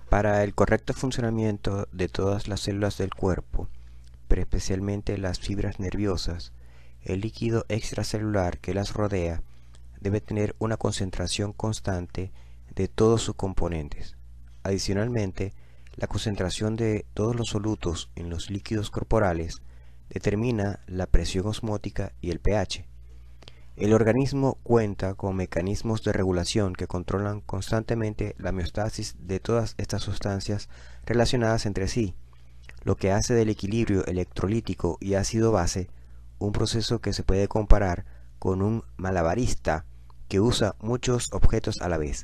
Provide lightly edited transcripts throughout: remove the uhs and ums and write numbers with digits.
Para el correcto funcionamiento de todas las células del cuerpo, pero especialmente las fibras nerviosas, el líquido extracelular que las rodea debe tener una concentración constante de todos sus componentes. Adicionalmente, la concentración de todos los solutos en los líquidos corporales determina la presión osmótica y el pH. El organismo cuenta con mecanismos de regulación que controlan constantemente la homeostasis de todas estas sustancias relacionadas entre sí, lo que hace del equilibrio electrolítico y ácido-base un proceso que se puede comparar con un malabarista que usa muchos objetos a la vez.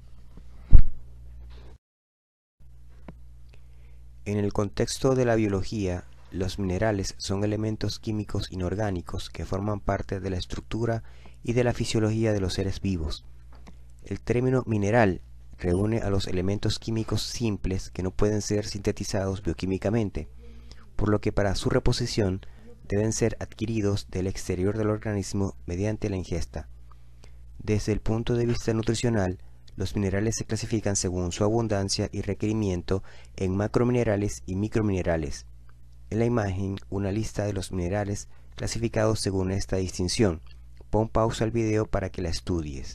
En el contexto de la biología, los minerales son elementos químicos inorgánicos que forman parte de la estructura y de la fisiología de los seres vivos. El término mineral reúne a los elementos químicos simples que no pueden ser sintetizados bioquímicamente, por lo que para su reposición deben ser adquiridos del exterior del organismo mediante la ingesta. Desde el punto de vista nutricional, los minerales se clasifican según su abundancia y requerimiento en macrominerales y microminerales. En la imagen, una lista de los minerales clasificados según esta distinción. Pon pausa al video para que la estudies.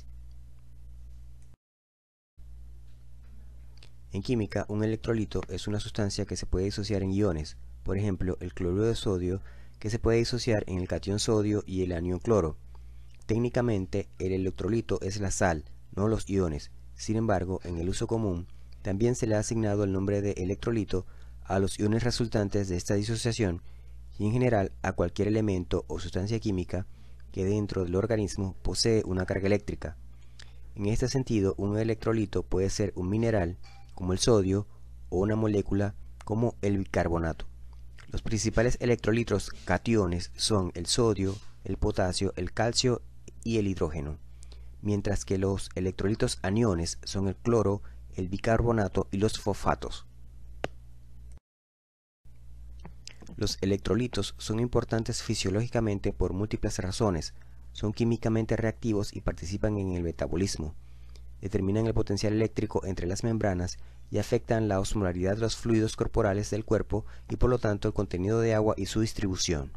En química, un electrolito es una sustancia que se puede disociar en iones, por ejemplo, el cloruro de sodio, que se puede disociar en el catión sodio y el anión cloro. Técnicamente, el electrolito es la sal, no los iones. Sin embargo, en el uso común, también se le ha asignado el nombre de electrolito a los iones resultantes de esta disociación y en general a cualquier elemento o sustancia química que dentro del organismo posee una carga eléctrica. En este sentido, un electrolito puede ser un mineral, como el sodio, o una molécula, como el bicarbonato. Los principales electrolitos cationes son el sodio, el potasio, el calcio y el hidrógeno, mientras que los electrolitos aniones son el cloro, el bicarbonato y los fosfatos. Los electrolitos son importantes fisiológicamente por múltiples razones. Son químicamente reactivos y participan en el metabolismo. Determinan el potencial eléctrico entre las membranas y afectan la osmolaridad de los fluidos corporales del cuerpo y por lo tanto el contenido de agua y su distribución.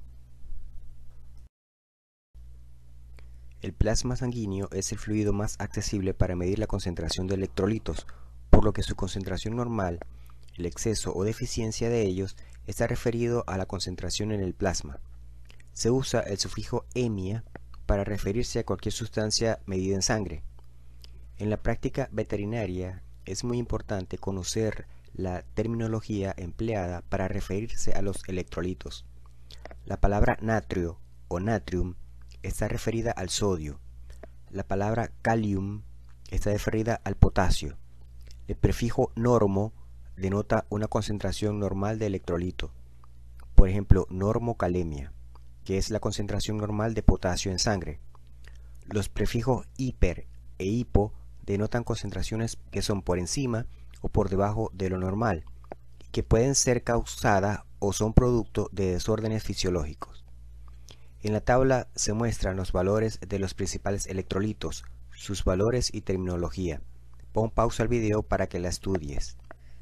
El plasma sanguíneo es el fluido más accesible para medir la concentración de electrolitos, por lo que su concentración normal, el exceso o deficiencia de ellos, está referido a la concentración en el plasma. Se usa el sufijo hemia para referirse a cualquier sustancia medida en sangre. En la práctica veterinaria es muy importante conocer la terminología empleada para referirse a los electrolitos. La palabra natrio o natrium está referida al sodio. La palabra kalium está referida al potasio. El prefijo normo denota una concentración normal de electrolito. Por ejemplo, normocalemia, que es la concentración normal de potasio en sangre. Los prefijos hiper e hipo denotan concentraciones que son por encima o por debajo de lo normal, y que pueden ser causadas o son producto de desórdenes fisiológicos. En la tabla se muestran los valores de los principales electrolitos, sus valores y terminología. Pon pausa al video para que la estudies.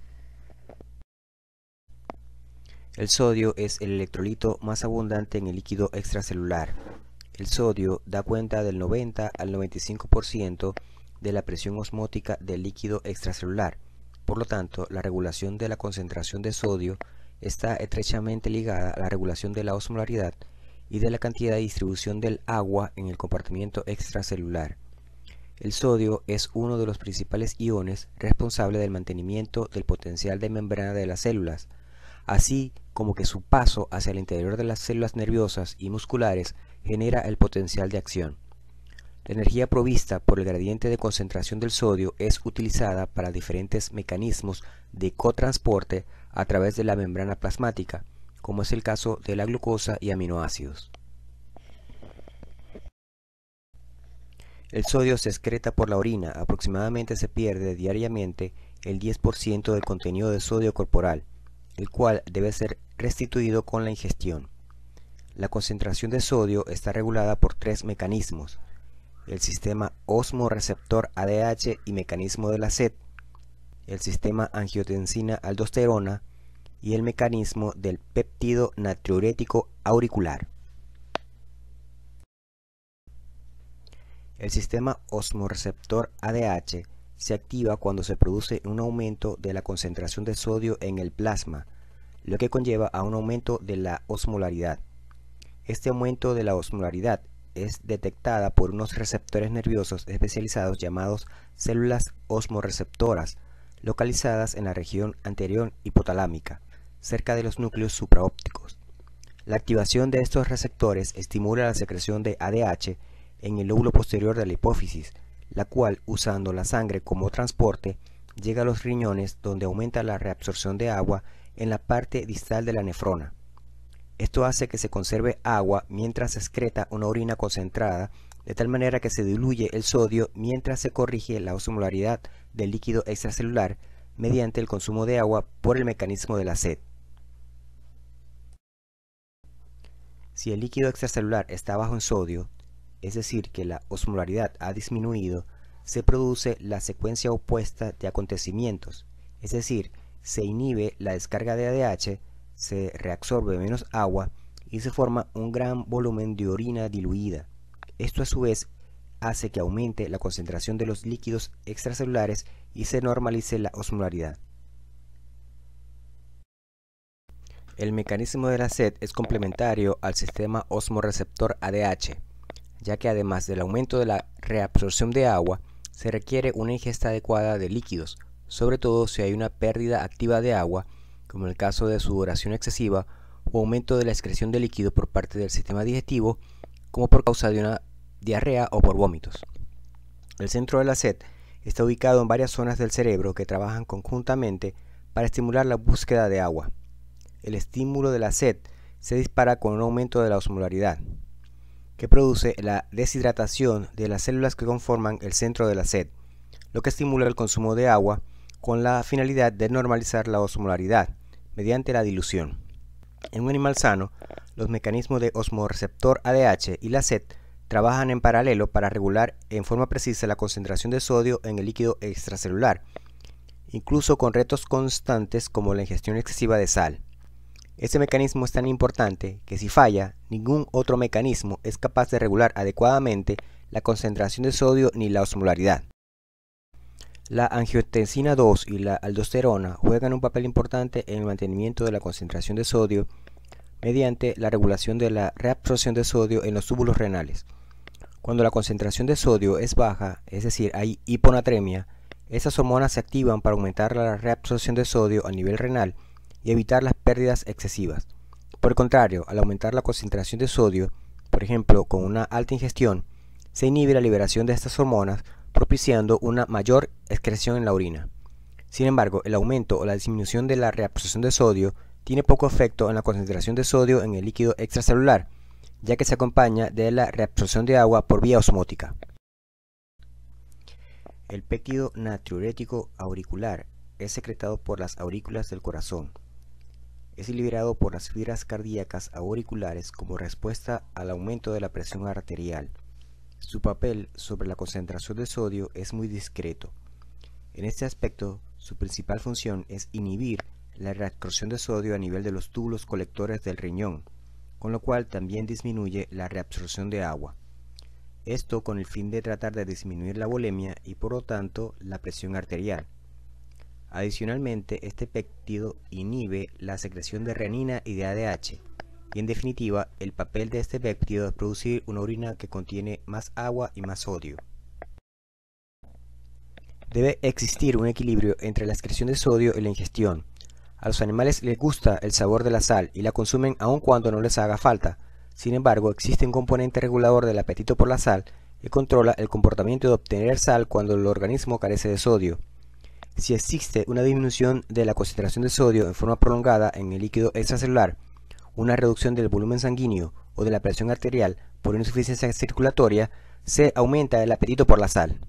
El sodio es el electrolito más abundante en el líquido extracelular. El sodio da cuenta del 90 al 95% de la presión osmótica del líquido extracelular. Por lo tanto, la regulación de la concentración de sodio está estrechamente ligada a la regulación de la osmolaridad y de la cantidad de distribución del agua en el compartimiento extracelular. El sodio es uno de los principales iones responsables del mantenimiento del potencial de membrana de las células, así como que su paso hacia el interior de las células nerviosas y musculares genera el potencial de acción. La energía provista por el gradiente de concentración del sodio es utilizada para diferentes mecanismos de cotransporte a través de la membrana plasmática, como es el caso de la glucosa y aminoácidos. El sodio se excreta por la orina. Aproximadamente se pierde diariamente el 10% del contenido de sodio corporal, el cual debe ser restituido con la ingestión. La concentración de sodio está regulada por tres mecanismos: el sistema osmoreceptor ADH y mecanismo de la sed. el sistema angiotensina-aldosterona y el mecanismo del péptido natriurético auricular. El sistema osmoreceptor ADH se activa cuando se produce un aumento de la concentración de sodio en el plasma, lo que conlleva a un aumento de la osmolaridad. Este aumento de la osmolaridad es detectada por unos receptores nerviosos especializados llamados células osmoreceptoras, localizadas en la región anterior hipotalámica, cerca de los núcleos supraópticos. La activación de estos receptores estimula la secreción de ADH en el lóbulo posterior de la hipófisis, la cual, usando la sangre como transporte, llega a los riñones, donde aumenta la reabsorción de agua en la parte distal de la nefrona. Esto hace que se conserve agua mientras se excreta una orina concentrada, de tal manera que se diluye el sodio mientras se corrige la osmolaridad del líquido extracelular mediante el consumo de agua por el mecanismo de la sed. Si el líquido extracelular está bajo en sodio, es decir, que la osmolaridad ha disminuido, se produce la secuencia opuesta de acontecimientos, es decir, se inhibe la descarga de ADH, se reabsorbe menos agua y se forma un gran volumen de orina diluida. Esto a su vez hace que aumente la concentración de los líquidos extracelulares y se normalice la osmolaridad. El mecanismo de la sed es complementario al sistema osmoreceptor ADH, ya que además del aumento de la reabsorción de agua, se requiere una ingesta adecuada de líquidos, sobre todo si hay una pérdida activa de agua, como en el caso de sudoración excesiva o aumento de la excreción de líquido por parte del sistema digestivo, como por causa de una diarrea o por vómitos. El centro de la sed está ubicado en varias zonas del cerebro que trabajan conjuntamente para estimular la búsqueda de agua. El estímulo de la sed se dispara con un aumento de la osmolaridad, que produce la deshidratación de las células que conforman el centro de la sed, lo que estimula el consumo de agua con la finalidad de normalizar la osmolaridad mediante la dilución. En un animal sano, los mecanismos de osmoreceptor ADH y la sed trabajan en paralelo para regular en forma precisa la concentración de sodio en el líquido extracelular, incluso con retos constantes como la ingestión excesiva de sal. Este mecanismo es tan importante que si falla, ningún otro mecanismo es capaz de regular adecuadamente la concentración de sodio ni la osmolaridad. La angiotensina 2 y la aldosterona juegan un papel importante en el mantenimiento de la concentración de sodio mediante la regulación de la reabsorción de sodio en los túbulos renales. Cuando la concentración de sodio es baja, es decir, hay hiponatremia, estas hormonas se activan para aumentar la reabsorción de sodio a nivel renal y evitar las pérdidas excesivas. Por el contrario, al aumentar la concentración de sodio, por ejemplo con una alta ingestión, se inhibe la liberación de estas hormonas, propiciando una mayor excreción en la orina. Sin embargo, el aumento o la disminución de la reabsorción de sodio tiene poco efecto en la concentración de sodio en el líquido extracelular, ya que se acompaña de la reabsorción de agua por vía osmótica. El péptido natriurético auricular es secretado por las aurículas del corazón. Es liberado por las fibras cardíacas auriculares como respuesta al aumento de la presión arterial. Su papel sobre la concentración de sodio es muy discreto. En este aspecto, su principal función es inhibir la reabsorción de sodio a nivel de los túbulos colectores del riñón, con lo cual también disminuye la reabsorción de agua. Esto con el fin de tratar de disminuir la volemia y por lo tanto la presión arterial. Adicionalmente, este péptido inhibe la secreción de renina y de ADH, y en definitiva, el papel de este péptido es producir una orina que contiene más agua y más sodio. Debe existir un equilibrio entre la excreción de sodio y la ingestión. A los animales les gusta el sabor de la sal y la consumen aun cuando no les haga falta. Sin embargo, existe un componente regulador del apetito por la sal que controla el comportamiento de obtener sal cuando el organismo carece de sodio. Si existe una disminución de la concentración de sodio en forma prolongada en el líquido extracelular, una reducción del volumen sanguíneo o de la presión arterial por insuficiencia circulatoria, se aumenta el apetito por la sal.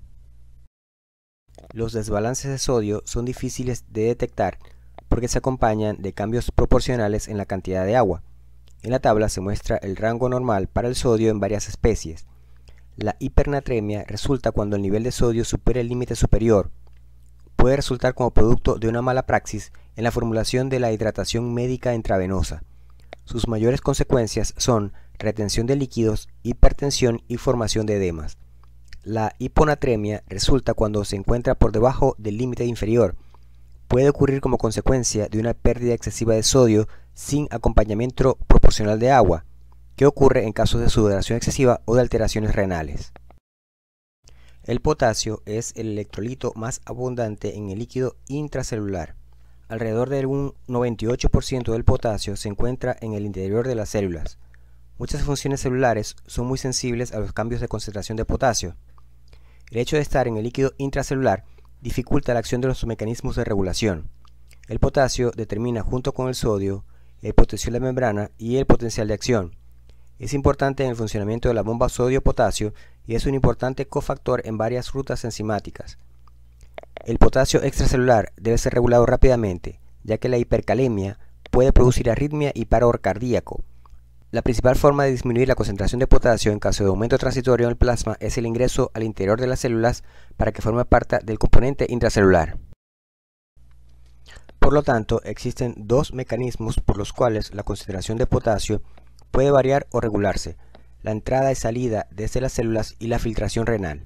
Los desbalances de sodio son difíciles de detectar porque se acompañan de cambios proporcionales en la cantidad de agua. En la tabla se muestra el rango normal para el sodio en varias especies. La hipernatremia resulta cuando el nivel de sodio supera el límite superior. puede resultar como producto de una mala praxis en la formulación de la hidratación médica intravenosa. Sus mayores consecuencias son retención de líquidos, hipertensión y formación de edemas. La hiponatremia resulta cuando se encuentra por debajo del límite inferior. Puede ocurrir como consecuencia de una pérdida excesiva de sodio sin acompañamiento proporcional de agua, que ocurre en casos de sudoración excesiva o de alteraciones renales. El potasio es el electrolito más abundante en el líquido intracelular. Alrededor de un 98% del potasio se encuentra en el interior de las células. Muchas funciones celulares son muy sensibles a los cambios de concentración de potasio. El hecho de estar en el líquido intracelular dificulta la acción de los mecanismos de regulación. El potasio determina junto con el sodio el potencial de membrana y el potencial de acción. Es importante en el funcionamiento de la bomba sodio-potasio y es un importante cofactor en varias rutas enzimáticas. El potasio extracelular debe ser regulado rápidamente, ya que la hipercalemia puede producir arritmia y paro cardíaco. La principal forma de disminuir la concentración de potasio en caso de aumento transitorio en el plasma es el ingreso al interior de las células para que forme parte del componente intracelular. Por lo tanto, existen dos mecanismos por los cuales la concentración de potasio puede variar o regularse: la entrada y salida desde las células y la filtración renal.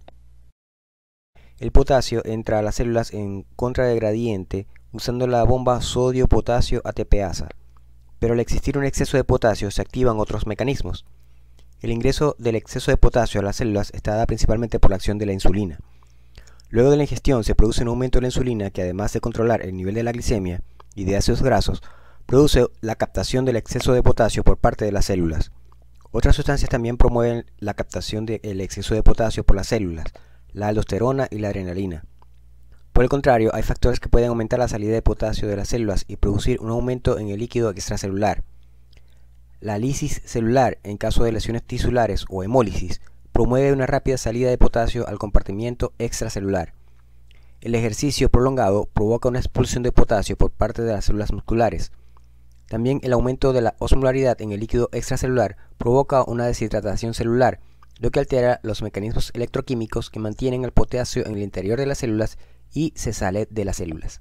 El potasio entra a las células en contra de gradiente usando la bomba sodio-potasio ATPasa, pero al existir un exceso de potasio se activan otros mecanismos. El ingreso del exceso de potasio a las células está dado principalmente por la acción de la insulina. Luego de la ingestión se produce un aumento de la insulina que, además de controlar el nivel de la glicemia y de ácidos grasos, produce la captación del exceso de potasio por parte de las células. Otras sustancias también promueven la captación del exceso de potasio por las células: la aldosterona y la adrenalina. Por el contrario, hay factores que pueden aumentar la salida de potasio de las células y producir un aumento en el líquido extracelular. La lisis celular, en caso de lesiones tisulares o hemólisis, promueve una rápida salida de potasio al compartimiento extracelular. El ejercicio prolongado provoca una expulsión de potasio por parte de las células musculares. También el aumento de la osmolaridad en el líquido extracelular provoca una deshidratación celular, lo que altera los mecanismos electroquímicos que mantienen el potasio en el interior de las células y se sale de las células.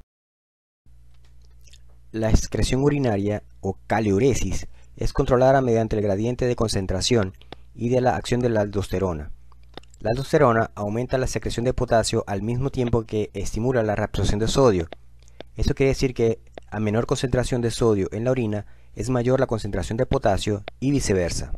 La excreción urinaria o caliuresis es controlada mediante el gradiente de concentración y de la acción de la aldosterona. La aldosterona aumenta la secreción de potasio al mismo tiempo que estimula la reabsorción de sodio. Esto quiere decir que a menor concentración de sodio en la orina es mayor la concentración de potasio y viceversa.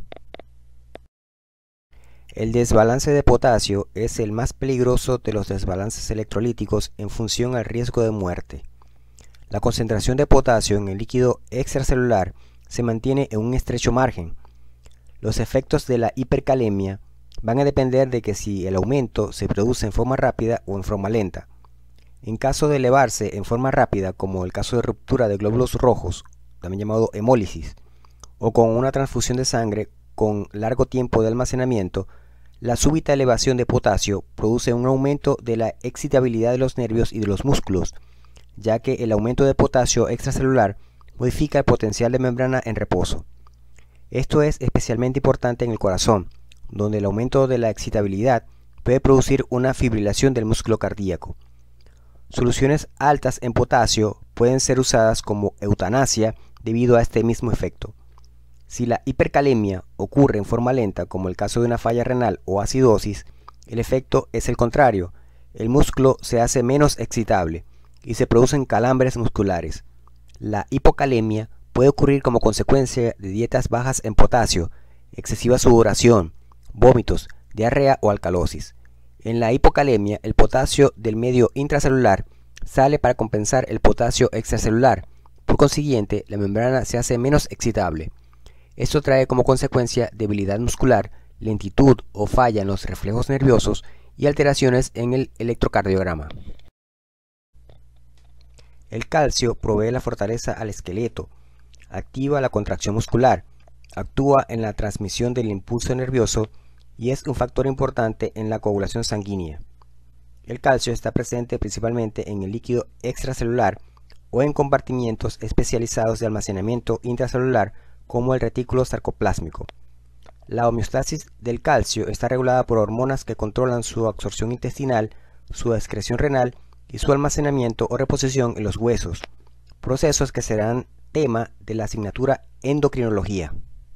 El desbalance de potasio es el más peligroso de los desbalances electrolíticos en función al riesgo de muerte. La concentración de potasio en el líquido extracelular se mantiene en un estrecho margen. Los efectos de la hipercalemia van a depender de que si el aumento se produce en forma rápida o en forma lenta. En caso de elevarse en forma rápida, como el caso de ruptura de glóbulos rojos, también llamado hemólisis, o con una transfusión de sangre con largo tiempo de almacenamiento, la súbita elevación de potasio produce un aumento de la excitabilidad de los nervios y de los músculos, ya que el aumento de potasio extracelular modifica el potencial de membrana en reposo. Esto es especialmente importante en el corazón, donde el aumento de la excitabilidad puede producir una fibrilación del músculo cardíaco. Soluciones altas en potasio pueden ser usadas como eutanasia debido a este mismo efecto. Si la hipercalemia ocurre en forma lenta, como el caso de una falla renal o acidosis, el efecto es el contrario: el músculo se hace menos excitable y se producen calambres musculares. La hipocalemia puede ocurrir como consecuencia de dietas bajas en potasio, excesiva sudoración, vómitos, diarrea o alcalosis. En la hipocalemia, el potasio del medio intracelular sale para compensar el potasio extracelular. Por consiguiente, la membrana se hace menos excitable. Esto trae como consecuencia debilidad muscular, lentitud o falla en los reflejos nerviosos y alteraciones en el electrocardiograma. El calcio provee la fortaleza al esqueleto, activa la contracción muscular, actúa en la transmisión del impulso nervioso y es un factor importante en la coagulación sanguínea. El calcio está presente principalmente en el líquido extracelular o en compartimientos especializados de almacenamiento intracelular como el retículo sarcoplásmico. La homeostasis del calcio está regulada por hormonas que controlan su absorción intestinal, su excreción renal y su almacenamiento o reposición en los huesos, procesos que serán tema de la asignatura endocrinología.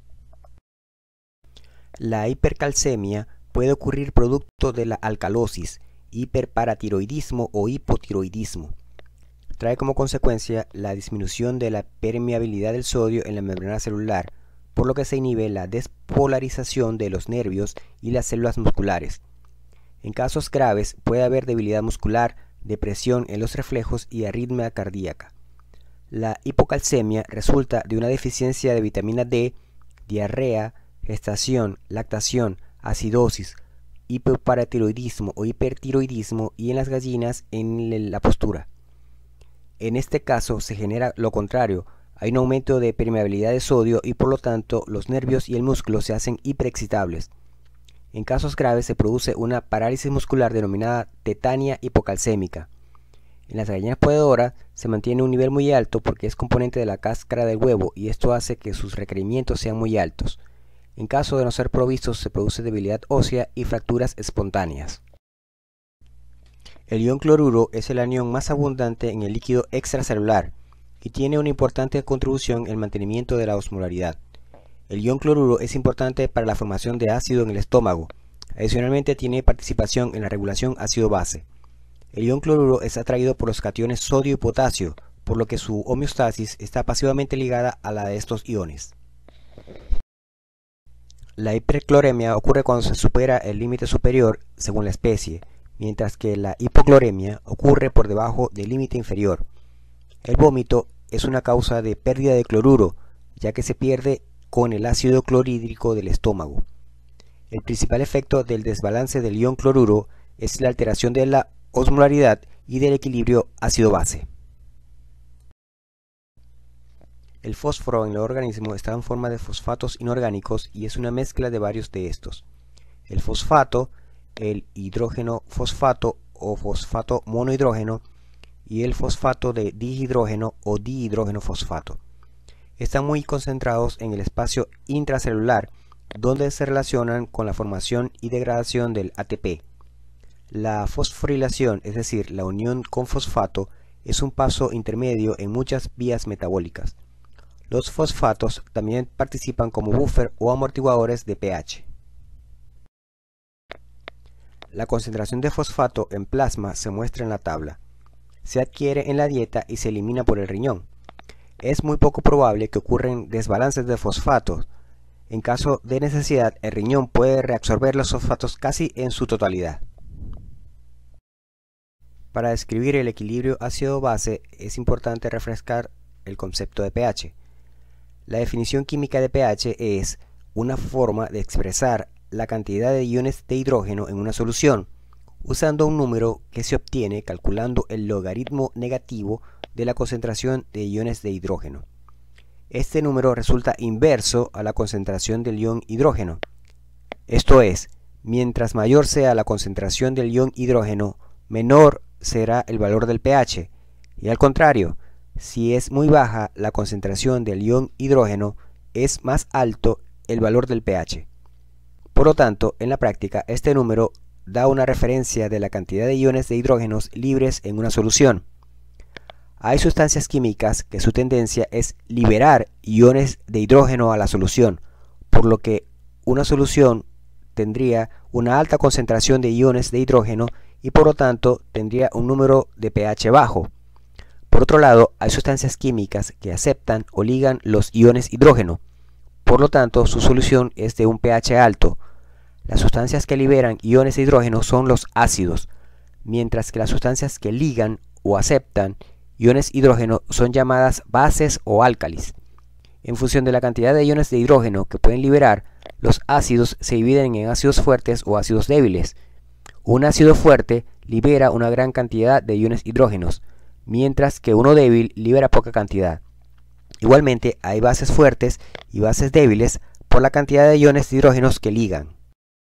La hipercalcemia puede ocurrir producto de la alcalosis, hiperparatiroidismo o hipotiroidismo. Trae como consecuencia la disminución de la permeabilidad del sodio en la membrana celular, por lo que se inhibe la despolarización de los nervios y las células musculares. En casos graves puede haber debilidad muscular, depresión en los reflejos y arritmia cardíaca. La hipocalcemia resulta de una deficiencia de vitamina D, diarrea, gestación, lactación, acidosis, hipoparatiroidismo o hipertiroidismo y en las gallinas en la postura. En este caso se genera lo contrario, hay un aumento de permeabilidad de sodio y por lo tanto los nervios y el músculo se hacen hiperexcitables. En casos graves se produce una parálisis muscular denominada tetania hipocalcémica. En las gallinas ponedoras se mantiene un nivel muy alto porque es componente de la cáscara del huevo y esto hace que sus requerimientos sean muy altos. En caso de no ser provistos se produce debilidad ósea y fracturas espontáneas. El ion cloruro es el anión más abundante en el líquido extracelular y tiene una importante contribución en el mantenimiento de la osmolaridad. El ion cloruro es importante para la formación de ácido en el estómago. Adicionalmente tiene participación en la regulación ácido-base. El ion cloruro es atraído por los cationes sodio y potasio, por lo que su homeostasis está pasivamente ligada a la de estos iones. La hipercloremia ocurre cuando se supera el límite superior según la especie, mientras que la hipocloremia ocurre por debajo del límite inferior. El vómito es una causa de pérdida de cloruro, ya que se pierde con el ácido clorhídrico del estómago. El principal efecto del desbalance del ion cloruro es la alteración de la osmolaridad y del equilibrio ácido-base. El fósforo en el organismo está en forma de fosfatos inorgánicos y es una mezcla de varios de estos. El fosfato, el hidrógeno fosfato o fosfato monohidrógeno y el fosfato de dihidrógeno o dihidrógeno fosfato. Están muy concentrados en el espacio intracelular, donde se relacionan con la formación y degradación del ATP. La fosforilación, es decir, la unión con fosfato, es un paso intermedio en muchas vías metabólicas. Los fosfatos también participan como buffer o amortiguadores de pH. La concentración de fosfato en plasma se muestra en la tabla. Se adquiere en la dieta y se elimina por el riñón. Es muy poco probable que ocurran desbalances de fosfatos. En caso de necesidad, el riñón puede reabsorber los fosfatos casi en su totalidad. Para describir el equilibrio ácido-base es importante refrescar el concepto de pH. La definición química de pH es una forma de expresar la cantidad de iones de hidrógeno en una solución, usando un número que se obtiene calculando el logaritmo negativo de la concentración de iones de hidrógeno. Este número resulta inverso a la concentración del ion hidrógeno. Esto es, mientras mayor sea la concentración del ion hidrógeno, menor será el valor del pH, y al contrario, si es muy baja la concentración del ion hidrógeno, es más alto el valor del pH. Por lo tanto, en la práctica, este número da una referencia de la cantidad de iones de hidrógenos libres en una solución. Hay sustancias químicas que su tendencia es liberar iones de hidrógeno a la solución, por lo que una solución tendría una alta concentración de iones de hidrógeno y por lo tanto tendría un número de pH bajo. Por otro lado, hay sustancias químicas que aceptan o ligan los iones hidrógeno, por lo tanto su solución es de un pH alto. Las sustancias que liberan iones de hidrógeno son los ácidos, mientras que las sustancias que ligan o aceptan iones hidrógeno son llamadas bases o álcalis. En función de la cantidad de iones de hidrógeno que pueden liberar, los ácidos se dividen en ácidos fuertes o ácidos débiles. Un ácido fuerte libera una gran cantidad de iones hidrógenos, mientras que uno débil libera poca cantidad. Igualmente, hay bases fuertes y bases débiles por la cantidad de iones de hidrógenos que ligan.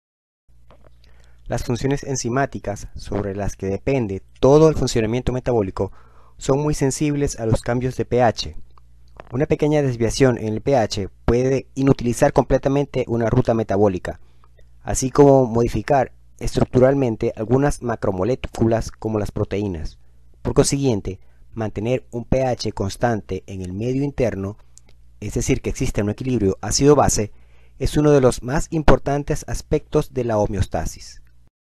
Las funciones enzimáticas, sobre las que depende todo el funcionamiento metabólico, son muy sensibles a los cambios de pH. Una pequeña desviación en el pH puede inutilizar completamente una ruta metabólica, así como modificar estructuralmente algunas macromoléculas como las proteínas. Por consiguiente, mantener un pH constante en el medio interno, es decir, que existe un equilibrio ácido-base, es uno de los más importantes aspectos de la homeostasis.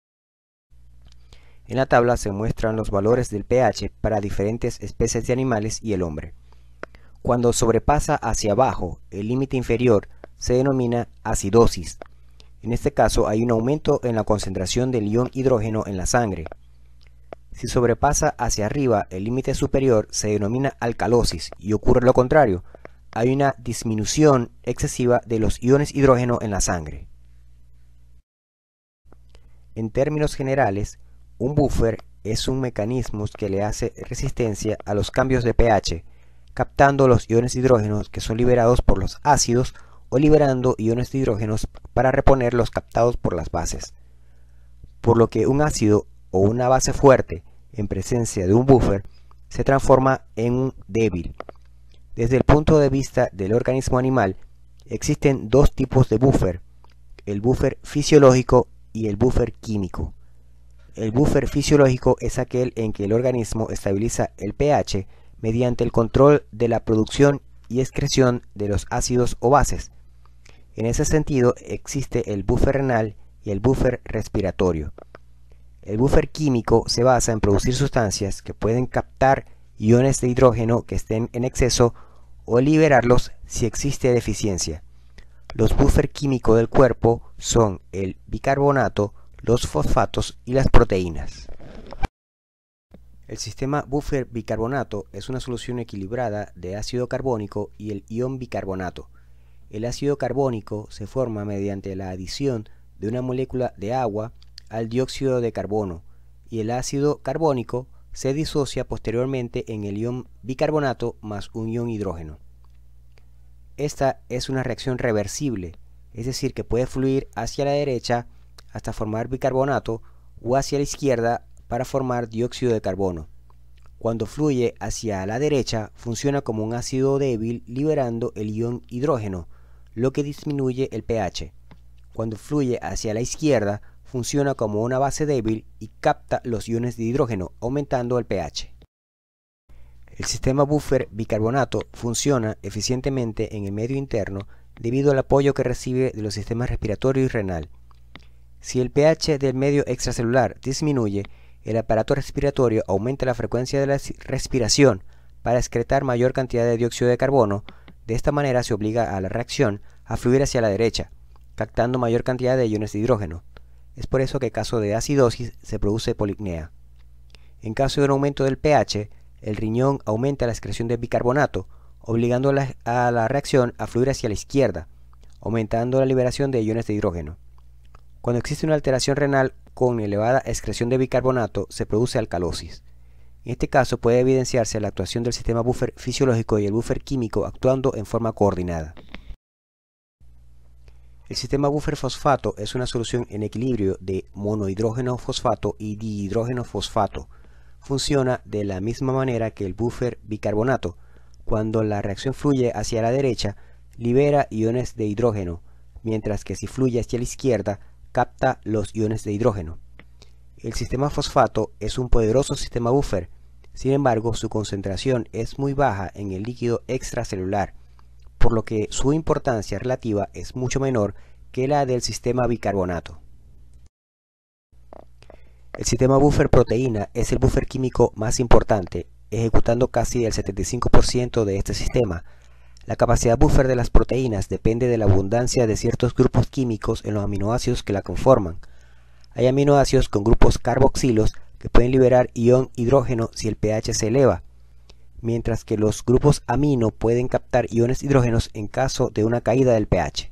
En la tabla se muestran los valores del pH para diferentes especies de animales y el hombre. Cuando sobrepasa hacia abajo el límite inferior, se denomina acidosis. En este caso hay un aumento en la concentración del ion hidrógeno en la sangre. Si sobrepasa hacia arriba el límite superior, se denomina alcalosis y ocurre lo contrario. Hay una disminución excesiva de los iones hidrógeno en la sangre. En términos generales, un buffer es un mecanismo que le hace resistencia a los cambios de pH, captando los iones de hidrógeno que son liberados por los ácidos o liberando iones de hidrógeno para reponer los captados por las bases. Por lo que un ácido o una base fuerte en presencia de un buffer se transforma en un débil. Desde el punto de vista del organismo animal, existen dos tipos de buffer, el buffer fisiológico y el buffer químico. El buffer fisiológico es aquel en que el organismo estabiliza el pH mediante el control de la producción y excreción de los ácidos o bases. En ese sentido existe el buffer renal y el buffer respiratorio. El buffer químico se basa en producir sustancias que pueden captar iones de hidrógeno que estén en exceso o liberarlos si existe deficiencia. Los buffer químicos del cuerpo son el bicarbonato, los fosfatos y las proteínas. El sistema buffer bicarbonato es una solución equilibrada de ácido carbónico y el ion bicarbonato. El ácido carbónico se forma mediante la adición de una molécula de agua al dióxido de carbono y el ácido carbónico se disocia posteriormente en el ion bicarbonato más un ion hidrógeno. Esta es una reacción reversible, es decir, que puede fluir hacia la derecha hasta formar bicarbonato o hacia la izquierda para formar dióxido de carbono. Cuando fluye hacia la derecha, funciona como un ácido débil liberando el ion hidrógeno, lo que disminuye el pH. Cuando fluye hacia la izquierda, funciona como una base débil y capta los iones de hidrógeno, aumentando el pH. El sistema buffer bicarbonato funciona eficientemente en el medio interno debido al apoyo que recibe de los sistemas respiratorio y renal. Si el pH del medio extracelular disminuye, el aparato respiratorio aumenta la frecuencia de la respiración para excretar mayor cantidad de dióxido de carbono. De esta manera se obliga a la reacción a fluir hacia la derecha, captando mayor cantidad de iones de hidrógeno. Es por eso que en caso de acidosis se produce polipnea. En caso de un aumento del pH, el riñón aumenta la excreción de bicarbonato, obligando a la reacción a fluir hacia la izquierda, aumentando la liberación de iones de hidrógeno. Cuando existe una alteración renal con elevada excreción de bicarbonato, se produce alcalosis. En este caso puede evidenciarse la actuación del sistema buffer fisiológico y el buffer químico actuando en forma coordinada. El sistema buffer fosfato es una solución en equilibrio de monohidrógeno fosfato y dihidrógeno fosfato. Funciona de la misma manera que el buffer bicarbonato. Cuando la reacción fluye hacia la derecha, libera iones de hidrógeno, mientras que si fluye hacia la izquierda, capta los iones de hidrógeno. El sistema fosfato es un poderoso sistema buffer, sin embargo su concentración es muy baja en el líquido extracelular, por lo que su importancia relativa es mucho menor que la del sistema bicarbonato. El sistema buffer proteína es el buffer químico más importante, ejecutando casi el 75% de este sistema. La capacidad buffer de las proteínas depende de la abundancia de ciertos grupos químicos en los aminoácidos que la conforman. Hay aminoácidos con grupos carboxilos que pueden liberar ion hidrógeno si el pH se eleva, mientras que los grupos amino pueden captar iones hidrógenos en caso de una caída del pH.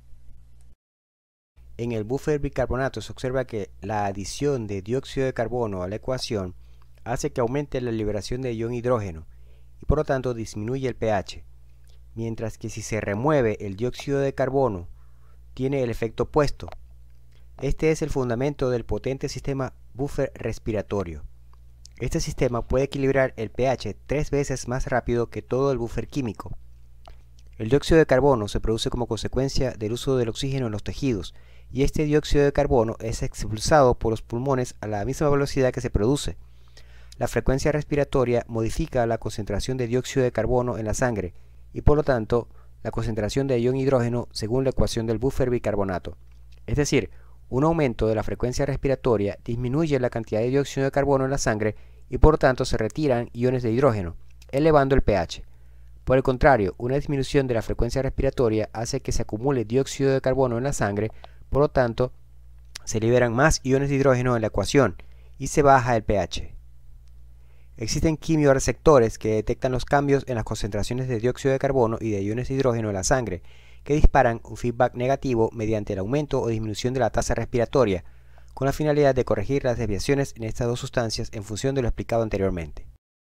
En el buffer bicarbonato se observa que la adición de dióxido de carbono a la ecuación hace que aumente la liberación de ion hidrógeno y por lo tanto disminuye el pH, mientras que si se remueve el dióxido de carbono tiene el efecto opuesto. Este es el fundamento del potente sistema buffer respiratorio. Este sistema puede equilibrar el pH 3 veces más rápido que todo el buffer químico. El dióxido de carbono se produce como consecuencia del uso del oxígeno en los tejidos, y este dióxido de carbono es expulsado por los pulmones a la misma velocidad que se produce. La frecuencia respiratoria modifica la concentración de dióxido de carbono en la sangre y por lo tanto la concentración de ion hidrógeno según la ecuación del buffer bicarbonato. Es decir, un aumento de la frecuencia respiratoria disminuye la cantidad de dióxido de carbono en la sangre y por lo tanto se retiran iones de hidrógeno, elevando el pH. Por el contrario, una disminución de la frecuencia respiratoria hace que se acumule dióxido de carbono en la sangre, por lo tanto se liberan más iones de hidrógeno en la ecuación y se baja el pH. Existen quimiorreceptores que detectan los cambios en las concentraciones de dióxido de carbono y de iones de hidrógeno en la sangre, que disparan un feedback negativo mediante el aumento o disminución de la tasa respiratoria, con la finalidad de corregir las desviaciones en estas dos sustancias en función de lo explicado anteriormente.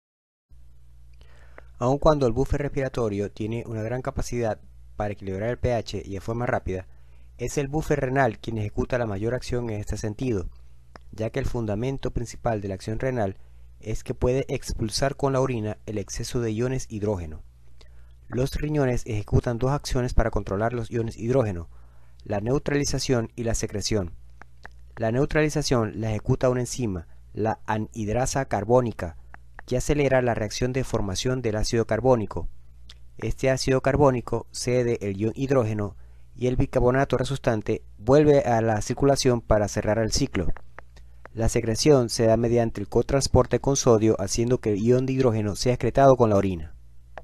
Aun cuando el buffer respiratorio tiene una gran capacidad para equilibrar el pH y de forma rápida, es el buffer renal quien ejecuta la mayor acción en este sentido, ya que el fundamento principal de la acción renal es que puede expulsar con la orina el exceso de iones hidrógeno. Los riñones ejecutan dos acciones para controlar los iones hidrógeno, la neutralización y la secreción. La neutralización la ejecuta una enzima, la anhidrasa carbónica, que acelera la reacción de formación del ácido carbónico. Este ácido carbónico cede el ion hidrógeno y el bicarbonato resultante vuelve a la circulación para cerrar el ciclo. La secreción se da mediante el cotransporte con sodio, haciendo que el ion de hidrógeno sea excretado con la orina.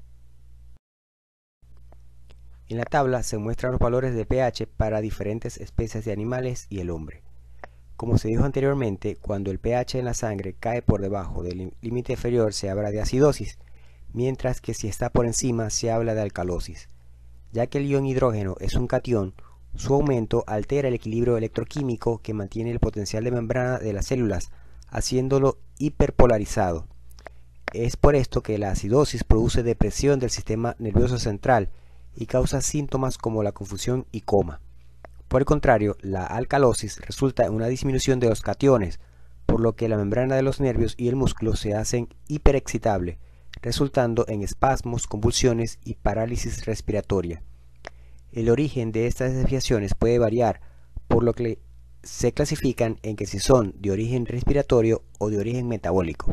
En la tabla se muestran los valores de pH para diferentes especies de animales y el hombre. Como se dijo anteriormente, cuando el pH en la sangre cae por debajo del límite inferior se habla de acidosis, mientras que si está por encima se habla de alcalosis. Ya que el ion hidrógeno es un catión, su aumento altera el equilibrio electroquímico que mantiene el potencial de membrana de las células, haciéndolo hiperpolarizado. Es por esto que la acidosis produce depresión del sistema nervioso central y causa síntomas como la confusión y coma. Por el contrario, la alcalosis resulta en una disminución de los cationes, por lo que la membrana de los nervios y el músculo se hacen hiperexcitable, resultando en espasmos, convulsiones y parálisis respiratoria. El origen de estas desviaciones puede variar, por lo que se clasifican en que si son de origen respiratorio o de origen metabólico.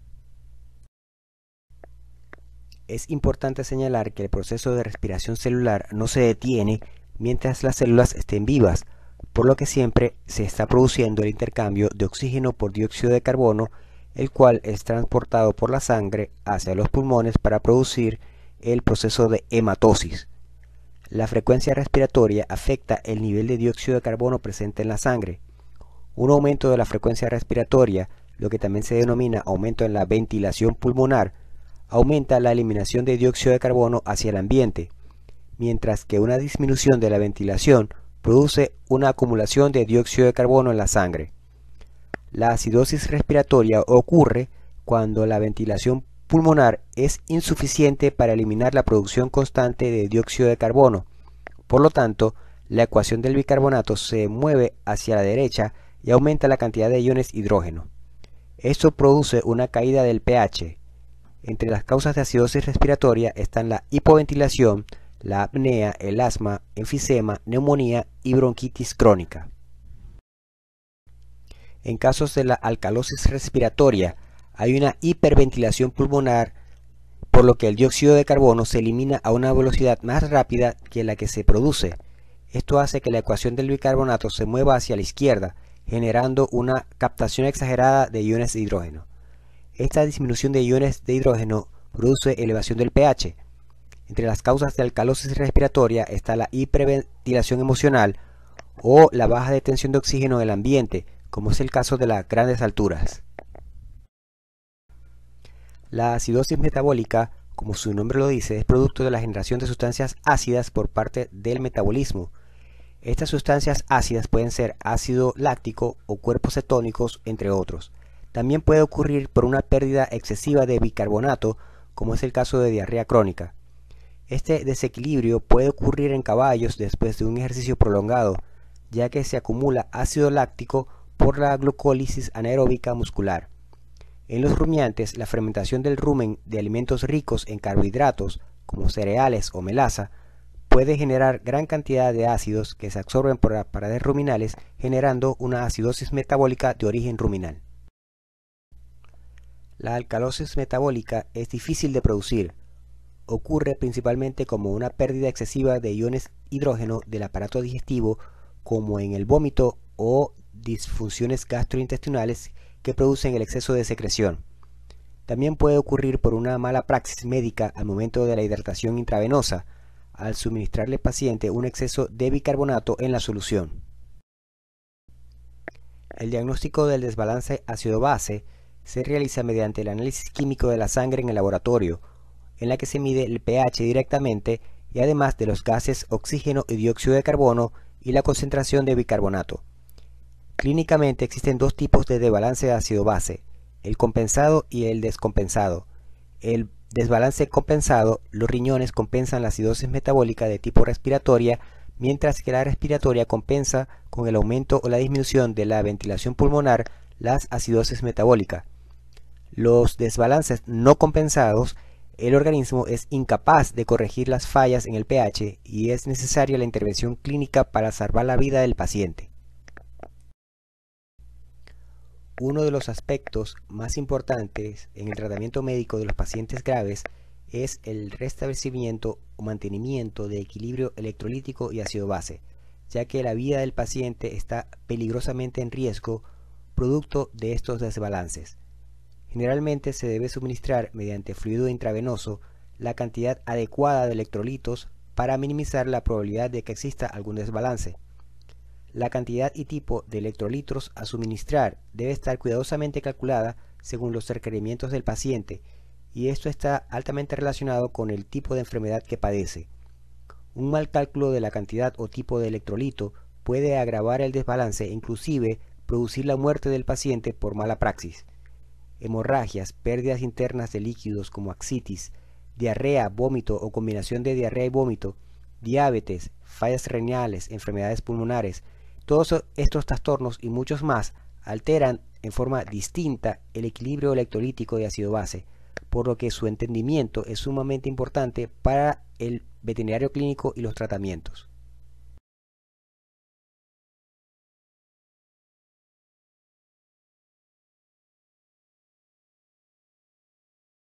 Es importante señalar que el proceso de respiración celular no se detiene mientras las células estén vivas, por lo que siempre se está produciendo el intercambio de oxígeno por dióxido de carbono, el cual es transportado por la sangre hacia los pulmones para producir el proceso de hematosis. La frecuencia respiratoria afecta el nivel de dióxido de carbono presente en la sangre. Un aumento de la frecuencia respiratoria, lo que también se denomina aumento en la ventilación pulmonar, aumenta la eliminación de dióxido de carbono hacia el ambiente, mientras que una disminución de la ventilación produce una acumulación de dióxido de carbono en la sangre. La acidosis respiratoria ocurre cuando la ventilación pulmonar es insuficiente para eliminar la producción constante de dióxido de carbono. Por lo tanto, la ecuación del bicarbonato se mueve hacia la derecha y aumenta la cantidad de iones hidrógeno. Esto produce una caída del pH. Entre las causas de acidosis respiratoria están la hipoventilación, la apnea, el asma, enfisema, neumonía y bronquitis crónica. En casos de la alcalosis respiratoria, hay una hiperventilación pulmonar, por lo que el dióxido de carbono se elimina a una velocidad más rápida que la que se produce. Esto hace que la ecuación del bicarbonato se mueva hacia la izquierda, generando una captación exagerada de iones de hidrógeno. Esta disminución de iones de hidrógeno produce elevación del pH. Entre las causas de alcalosis respiratoria está la hiperventilación emocional o la baja de tensión de oxígeno en el ambiente, como es el caso de las grandes alturas. La acidosis metabólica, como su nombre lo dice, es producto de la generación de sustancias ácidas por parte del metabolismo. Estas sustancias ácidas pueden ser ácido láctico o cuerpos cetónicos, entre otros. También puede ocurrir por una pérdida excesiva de bicarbonato, como es el caso de diarrea crónica. Este desequilibrio puede ocurrir en caballos después de un ejercicio prolongado, ya que se acumula ácido láctico por la glucólisis anaeróbica muscular. En los rumiantes, la fermentación del rumen de alimentos ricos en carbohidratos, como cereales o melaza, puede generar gran cantidad de ácidos que se absorben por las paredes ruminales, generando una acidosis metabólica de origen ruminal. La alcalosis metabólica es difícil de producir. Ocurre principalmente como una pérdida excesiva de iones hidrógeno del aparato digestivo, como en el vómito o disfunciones gastrointestinales que producen el exceso de secreción. También puede ocurrir por una mala praxis médica al momento de la hidratación intravenosa, al suministrarle al paciente un exceso de bicarbonato en la solución. El diagnóstico del desbalance ácido-base se realiza mediante el análisis químico de la sangre en el laboratorio, en la que se mide el pH directamente y además de los gases oxígeno y dióxido de carbono y la concentración de bicarbonato. Clínicamente existen dos tipos de desbalance ácido-base, el compensado y el descompensado. El desbalance compensado, los riñones compensan la acidosis metabólica de tipo respiratoria, mientras que la respiratoria compensa con el aumento o la disminución de la ventilación pulmonar las acidosis metabólica. Los desbalances no compensados, el organismo es incapaz de corregir las fallas en el pH y es necesaria la intervención clínica para salvar la vida del paciente. Uno de los aspectos más importantes en el tratamiento médico de los pacientes graves es el restablecimiento o mantenimiento de equilibrio electrolítico y ácido-base, ya que la vida del paciente está peligrosamente en riesgo producto de estos desbalances. Generalmente se debe suministrar mediante fluido intravenoso la cantidad adecuada de electrolitos para minimizar la probabilidad de que exista algún desbalance. La cantidad y tipo de electrolitos a suministrar debe estar cuidadosamente calculada según los requerimientos del paciente, y esto está altamente relacionado con el tipo de enfermedad que padece. Un mal cálculo de la cantidad o tipo de electrolito puede agravar el desbalance e inclusive producir la muerte del paciente por mala praxis. Hemorragias, pérdidas internas de líquidos como ascitis, diarrea, vómito o combinación de diarrea y vómito, diabetes, fallas renales, enfermedades pulmonares, todos estos trastornos y muchos más alteran en forma distinta el equilibrio electrolítico y ácido-base, por lo que su entendimiento es sumamente importante para el veterinario clínico y los tratamientos.